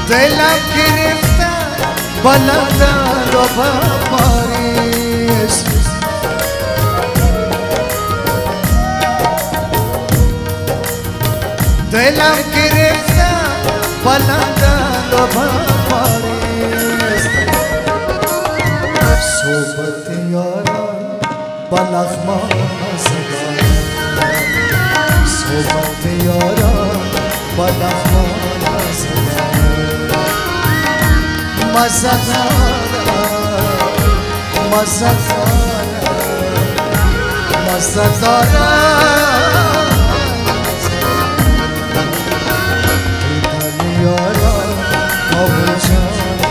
دلم گرفتن بلندن رو به پاریس دلم گرفتن بلندن رو به پاریس صحبت یاران بلغمان زدن صحبت یاران بلغمان زدن مزه دارم مزه دارم مزه دارم دیدن یاران کابل جان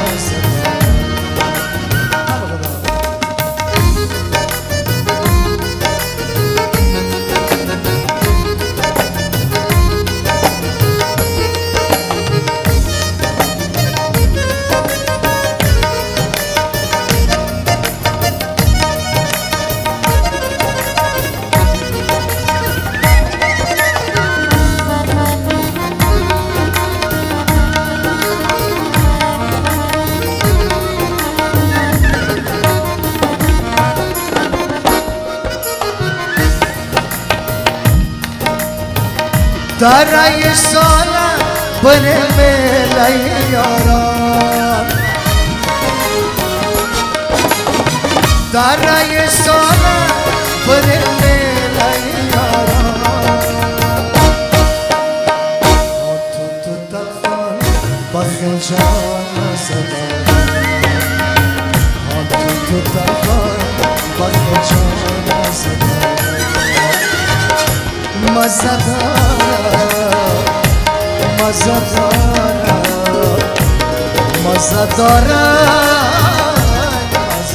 دارای سالم بره میلی یاران دارای سالم بره میلی یاران تو تلفن بخیل جان زدن تو تلفن بخیل جان زدن مزه دارم مزه دارم مزه دارم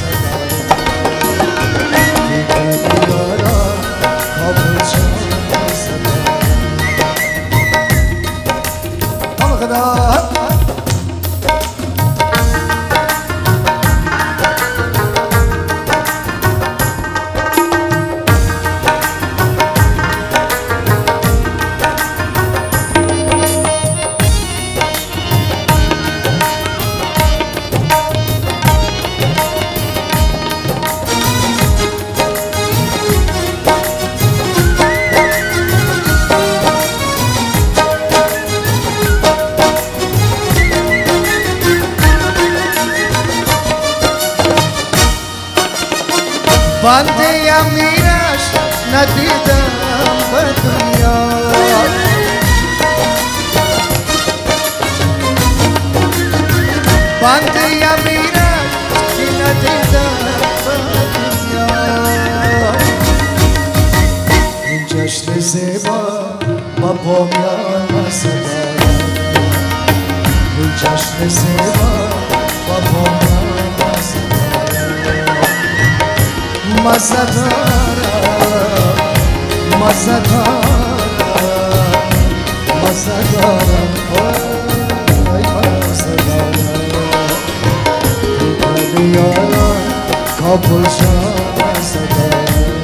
دیدن یاران کابل جان زدن همه خدا بنده امیرش ندیدم به دنیا بنده امیرش ندیدم به دنیا این جشن زیبا با بامیان زدن این جشن زیبا با بامیان زدن مزه دارم مزه دارم مزه دارم مزه دارم دیدن یاران کابل جان زدن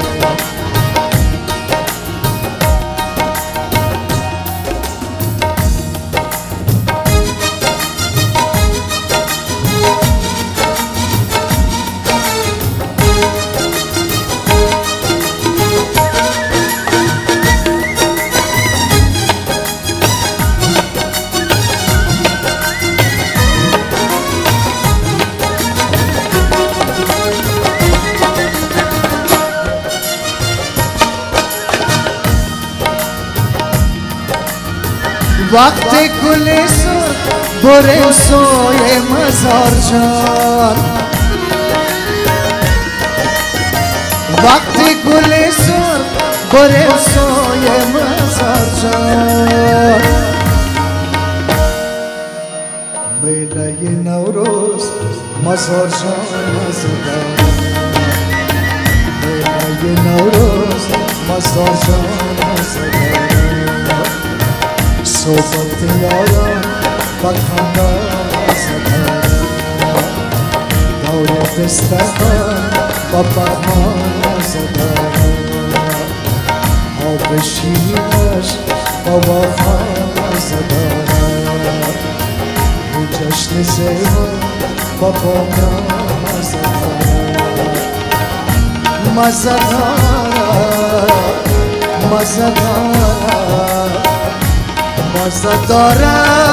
وقتی گل سر بره سوی مزار جان وقتی گل سر بره سوی مزار جان میله نوروز مزار جان زدن میله نوروز مزار جان زدن صحبت یاران بخندان زدن دور دستان با بهمان زدن آب شیرینش با وفا زدن جشن سیما بابا مزه داره